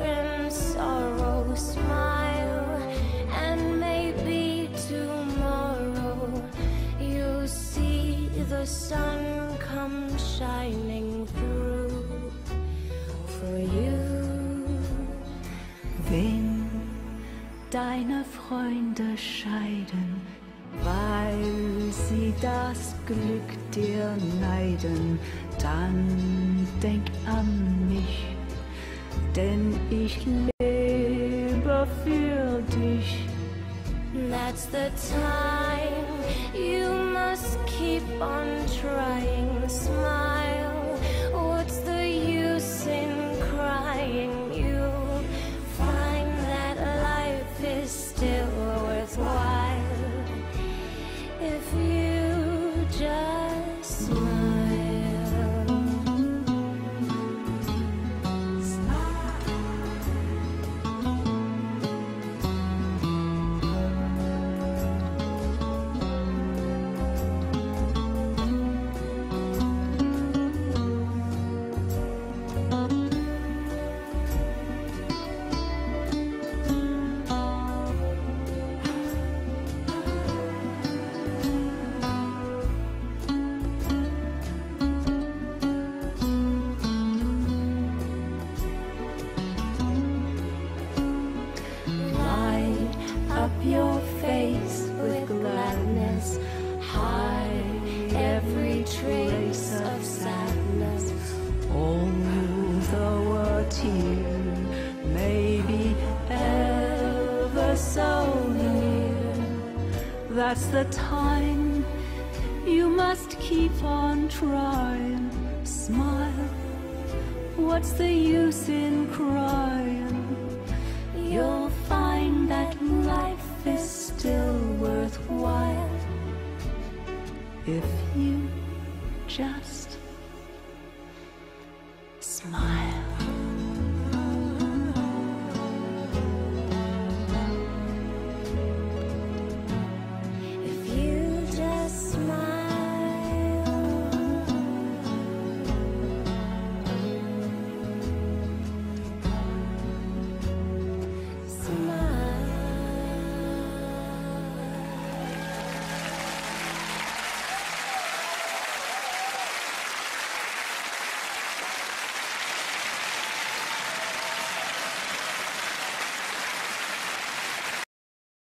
in sorrow, smile, and maybe tomorrow you'll see the sun come shining through for you. Wenn deine Freunde scheiden, weil sie das Glück dir neiden, dann denk an mich, denn ich lebe für dich. That's the time you must keep on trying. Smile, what's the use in crying? You'll find that life is still worthwhile if you just smile. Your face with gladness, hide every trace of sadness. Although a tear may be ever so near, that's the time you must keep on trying. Smile, what's the use in crying? You'll find that life is still worthwhile if you